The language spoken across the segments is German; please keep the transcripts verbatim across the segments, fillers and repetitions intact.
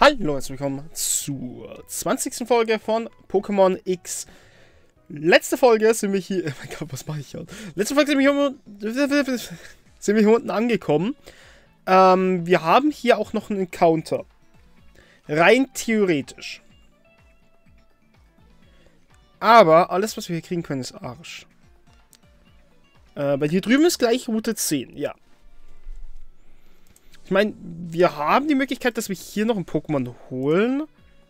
Hallo, herzlich willkommen zur zwanzigsten Folge von Pokémon X. Letzte Folge sind wir hier... Oh mein Gott, was mache ich hier? Letzte Folge sind wir hier, sind wir hier unten angekommen. Ähm, wir haben hier auch noch einen Encounter. Rein theoretisch. Aber alles, was wir hier kriegen können, ist Arsch. Äh, bei hier drüben ist gleich Route zehn, ja. Ich meine, wir haben die Möglichkeit, dass wir hier noch ein Pokémon holen.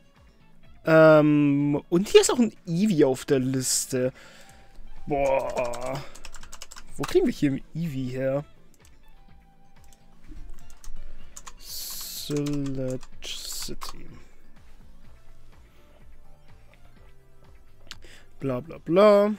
Ähm, und hier ist auch ein Eevee auf der Liste. Boah. Wo kriegen wir hier ein Eevee her? Sludge City. Bla bla bla.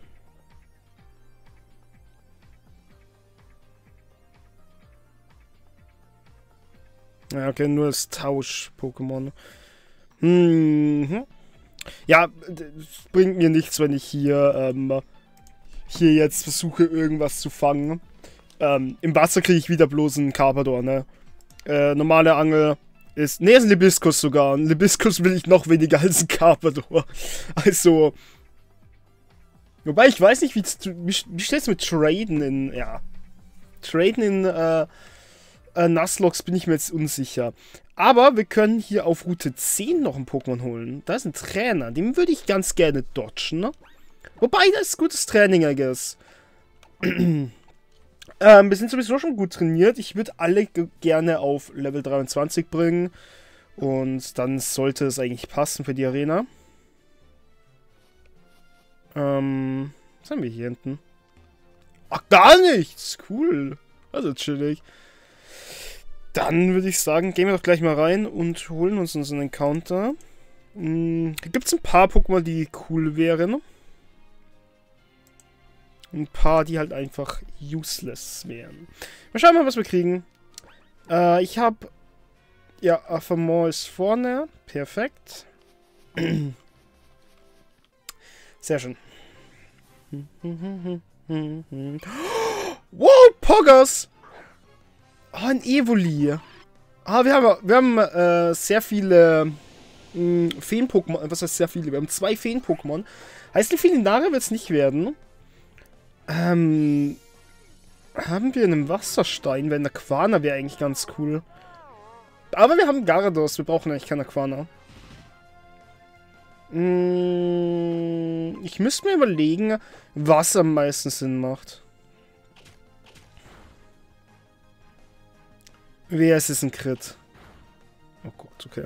Ja, okay, nur als Tausch-Pokémon. Mhm. Ja, es bringt mir nichts, wenn ich hier, ähm, hier jetzt versuche, irgendwas zu fangen. Ähm, im Wasser kriege ich wieder bloß einen Carpador, ne? Äh, normale Angel ist... Ne, ist ein Libiskus sogar. Ein Libiskus will ich noch weniger als ein Carpador. Also... Wobei, ich weiß nicht, wie, wie, wie steht es mit Traden in... Ja. Traden in, äh... Äh, Nuzlocke bin ich mir jetzt unsicher. Aber wir können hier auf Route zehn noch ein Pokémon holen. Da ist ein Trainer. Den würde ich ganz gerne dodgen. Ne? Wobei, das ist gutes Training, I guess. ähm, wir sind sowieso schon gut trainiert. Ich würde alle gerne auf Level dreiundzwanzig bringen. Und dann sollte es eigentlich passen für die Arena. Ähm, was haben wir hier hinten? Ach, gar nichts. Cool. Also chillig. Dann würde ich sagen, gehen wir doch gleich mal rein und holen uns unseren Encounter. Hm, da gibt es ein paar Pokémon, die cool wären. Ein paar, die halt einfach useless wären. Mal schauen mal, was wir kriegen. Äh, ich habe... Ja, Affamor ist vorne. Perfekt. Sehr schön. Wow, Poggers! Oh, ein Evoli. Ah, wir haben, wir haben äh, sehr viele Feen-Pokémon. Was heißt sehr viele? Wir haben zwei Feen-Pokémon. Heißt, die Felinare wird es nicht werden. Ähm, haben wir einen Wasserstein? Wenn der Aquana wäre eigentlich ganz cool. Aber wir haben Gyarados. Wir brauchen eigentlich keine Aquana. Hm, ich müsste mir überlegen, was am meisten Sinn macht. Wer ist es ein Crit? Oh Gott, okay.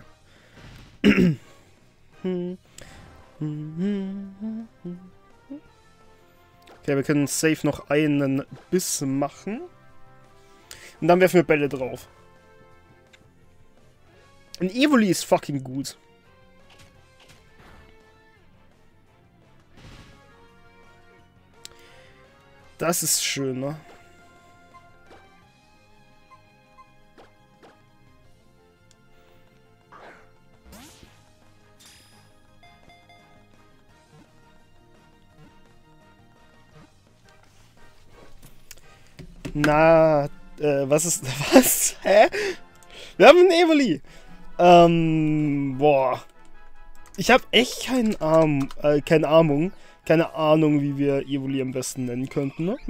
Okay, wir können safe noch einen Biss machen. Und dann werfen wir Bälle drauf. Ein Evoli ist fucking gut. Das ist schön, ne? Na, äh, was ist... Was? Hä? Wir haben einen Evoli. Ähm, boah. Ich habe echt keinen Arm, äh, keine Ahnung. Keine Ahnung, wie wir Evoli am besten nennen könnten, ne?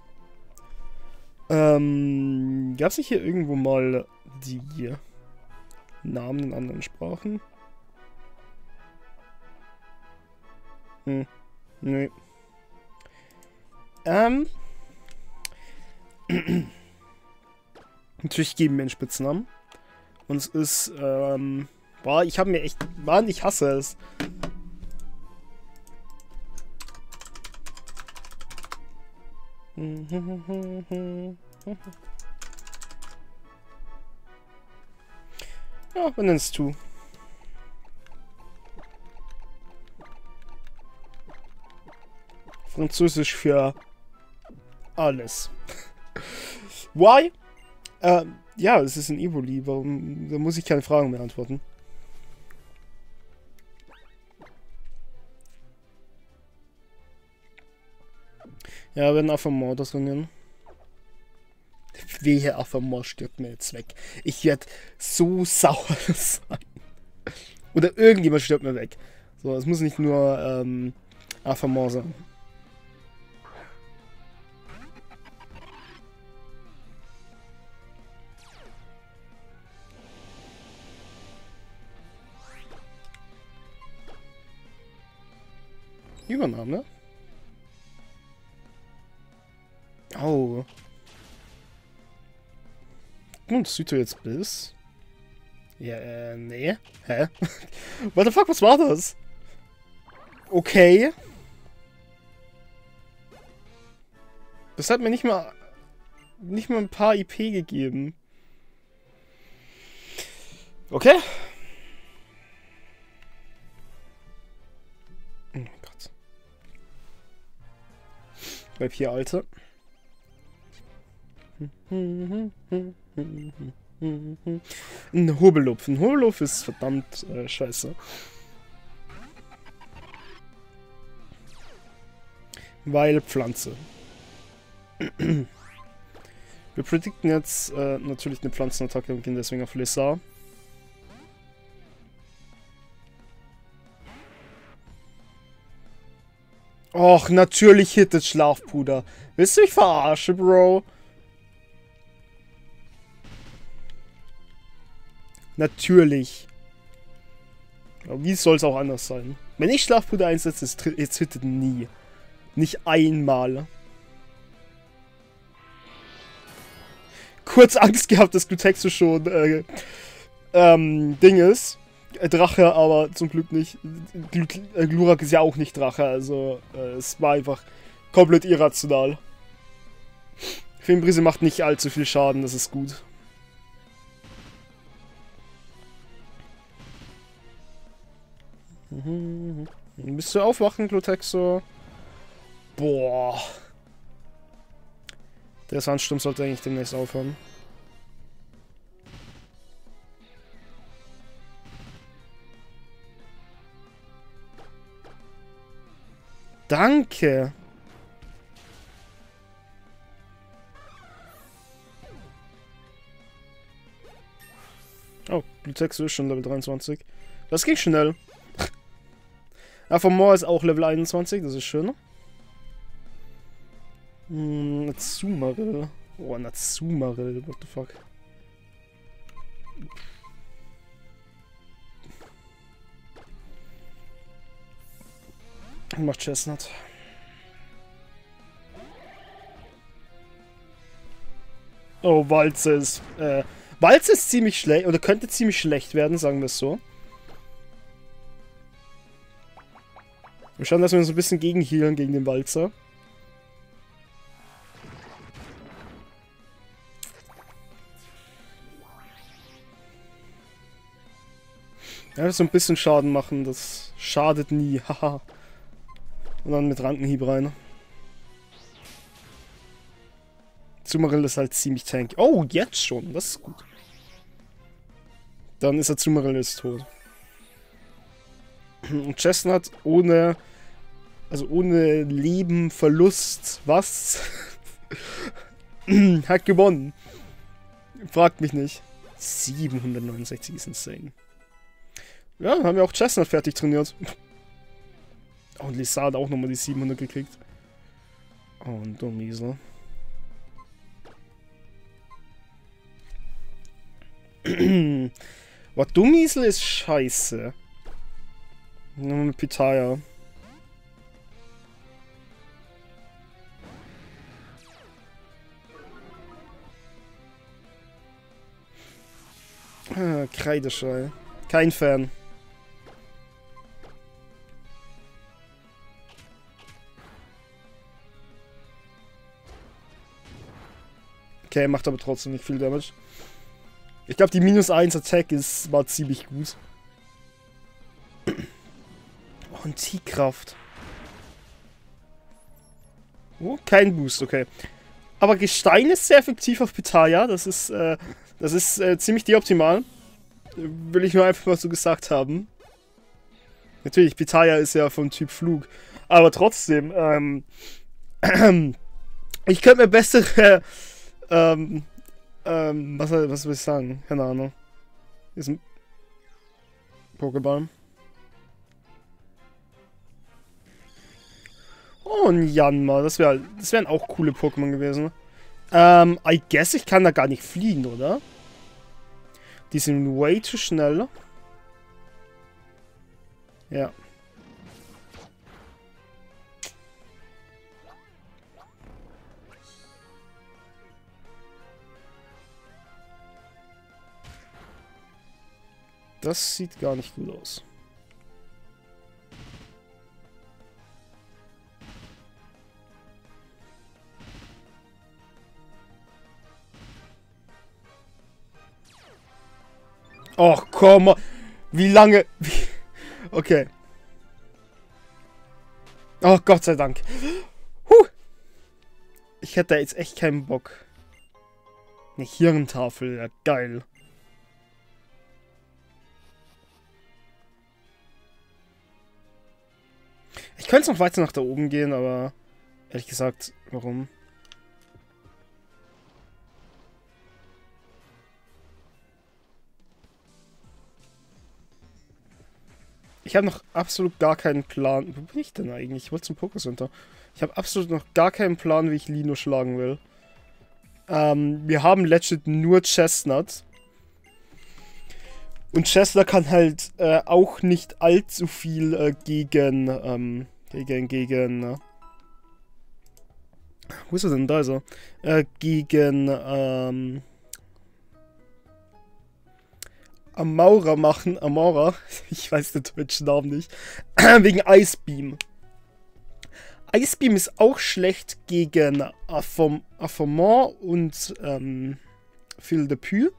ähm, gab's nicht hier irgendwo mal die Namen in anderen Sprachen? Hm, nee. Ähm... Natürlich geben wir einen Spitznamen. Und es ist, ähm... Boah, ich habe mir echt... Mann, ich hasse es. Ja, wir nennen es Tu. Französisch für alles. Why? Äh, ja, es ist ein Evoli. Warum? Da muss ich keine Fragen mehr antworten. Ja, wir werden einfach Mord trainieren. wehe, Aphramor stirbt mir jetzt weg. Ich werde so sauer sein. Oder irgendjemand stirbt mir weg. So, es muss nicht nur ähm, Aphramor sein. Übernahme? Oh. Und sieht er jetzt bis? Ja, äh, nee. Hä? What the fuck, was war das? Okay. Das hat mir nicht mal nicht mal ein paar I P gegeben. Okay. Oh mein Gott. Bleib hier, Alter. Ein Hobelupf. Ein Hobelupf ist verdammt äh, scheiße. Weil Pflanze. Wir predikten jetzt äh, natürlich eine Pflanzenattacke und gehen deswegen auf Lissar. Och, natürlich hittet Schlafpuder. Willst du mich verarschen, Bro? Natürlich. Aber wie soll es auch anders sein? Wenn ich Schlafpuder einsetze, jetzt hittet nie. Nicht einmal. Kurz Angst gehabt, dass Glutexo schon äh, ähm, Ding ist. Äh, Drache, aber zum Glück nicht. Gl äh, Glurak ist ja auch nicht Drache, also äh, es war einfach komplett irrational. Filmbrise macht nicht allzu viel Schaden, das ist gut. Mhm. Bist du aufwachen, Glutexo? Boah. Der Sandsturm sollte eigentlich demnächst aufhören. Danke. Oh, Glutexo ist schon Level dreiundzwanzig. Das ging schnell. Aphramor ist auch Level einundzwanzig, das ist schön. Hm, Natsumaril. Oh, Natsumaril, what the fuck. Macht Chestnut. Oh, Walze ist, äh, Walze ist ziemlich schlecht, oder könnte ziemlich schlecht werden, sagen wir es so. Wir schauen, dass wir uns ein bisschen gegenhealen gegen den Walzer. Ja, so ein bisschen Schaden machen, das schadet nie, haha. Und dann mit Rankenhieb rein. Zumaril ist halt ziemlich tanky. Oh, jetzt schon, das ist gut. Dann ist er Zumaril ist tot. Und Chestnut ohne, also ohne Leben, Verlust, was? Hat gewonnen. Fragt mich nicht. siebenhundertneunundsechzig ist insane. Ja, haben wir auch Chestnut fertig trainiert. Oh, und Lissar hat auch nochmal die siebenhundert gekriegt. Oh, und Dummiesel. Was Dummiesel ist scheiße. Nur mit Pitaya. Ah, Kreideschrei. Kein Fan. Okay, macht aber trotzdem nicht viel Damage. Ich glaube, die minus eins Attack ist, war ziemlich gut. Oh, und T-Kraft. Oh, kein Boost, okay. Aber Gestein ist sehr effektiv auf Pitaya. Das ist, äh, das ist äh, ziemlich deoptimal. Will ich nur einfach mal so gesagt haben. Natürlich, Pitaya ist ja vom Typ Flug. Aber trotzdem, ähm, ich könnte mir bessere ähm, Ähm, was, was will ich sagen? Keine Ahnung. Hier ist ein Pokéball. Oh, ein Yanma. Das, wär, das wären auch coole Pokémon gewesen. Ähm, I guess ich kann da gar nicht fliegen, oder? Die sind way zu schnell. Ja. Das sieht gar nicht gut aus. Och, komm. Wie lange... Okay. Oh, Gott sei Dank. Huh. Ich hätte da jetzt echt keinen Bock. Eine Hirntafel, ja geil. Ich könnte noch weiter nach da oben gehen, aber ehrlich gesagt, warum? Ich habe noch absolut gar keinen Plan. Wo bin ich denn eigentlich? Ich wollte zum Pokécenter. Ich habe absolut noch gar keinen Plan, wie ich Lino schlagen will. Ähm, wir haben legit nur Chestnut. Und Chestnut kann halt äh, auch nicht allzu viel äh, gegen, ähm, gegen, gegen, äh, wo ist er denn? Da ist er. Äh, gegen, ähm, Amaura machen. Amaura. Ich weiß den deutschen Namen nicht. Wegen Ice Beam. Ice Beam ist auch schlecht gegen Affamant und ähm, Phil de Pue.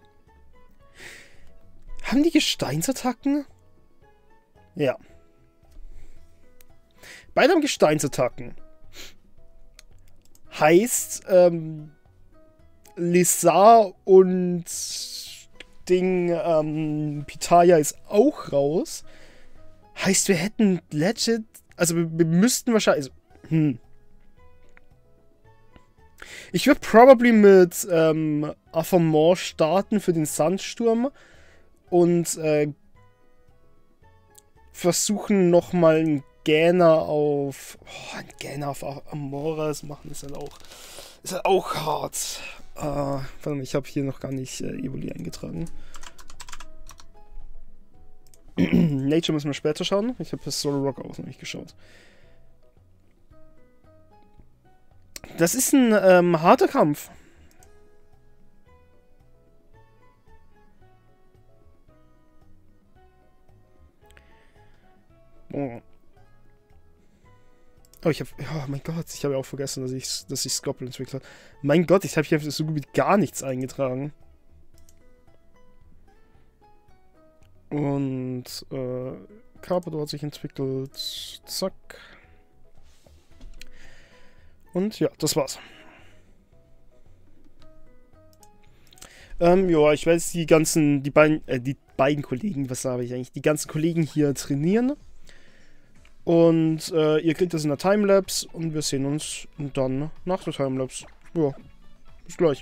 Haben die Gesteinsattacken? Ja. Beide haben Gesteinsattacken. Heißt, ähm, Lissar und Ding, ähm, Pitaya ist auch raus. Heißt, wir hätten legit, also wir, wir müssten wahrscheinlich, also, hm. Ich würde probably mit ähm, Affamant starten für den Sandsturm und äh, versuchen nochmal einen Gähner auf, oh, einen Gähner auf Amoras machen, ist halt auch, ist halt auch hart. Uh, warte mal, ich habe hier noch gar nicht äh, Evoli eingetragen. Nature müssen wir später schauen. Ich habe das Solo Rock auch noch nicht geschaut. Das ist ein ähm, harter Kampf. Oh. Oh, ich habe, oh mein Gott, ich habe ja auch vergessen, dass ich, dass ich Scopel entwickelt habe. Mein Gott, ich habe hier so gut wie gar nichts eingetragen. Und, äh, Carpador hat sich entwickelt. Zack. Und ja, das war's. Ähm, ja, ich werde jetzt die ganzen, die beiden, äh, die beiden Kollegen, was habe ich eigentlich, die ganzen Kollegen hier trainieren. Und äh, ihr kriegt das in der Timelapse und wir sehen uns dann nach der Timelapse. Ja, bis gleich.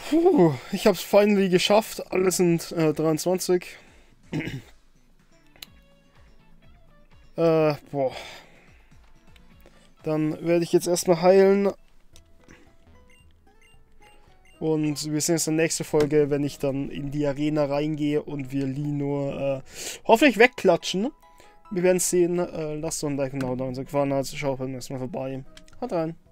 Puh, ich hab's finally geschafft. Alle sind äh, dreiundzwanzig. äh, boah. Dann werde ich jetzt erstmal heilen. Und wir sehen uns in der nächsten Folge, wenn ich dann in die Arena reingehe und wir Lino äh, hoffentlich wegklatschen. Wir werden es sehen. Äh, lasst doch ein Like und ein Abo da, wenn es euch gefallen hat. Schaut beim nächsten Mal vorbei. Haut rein.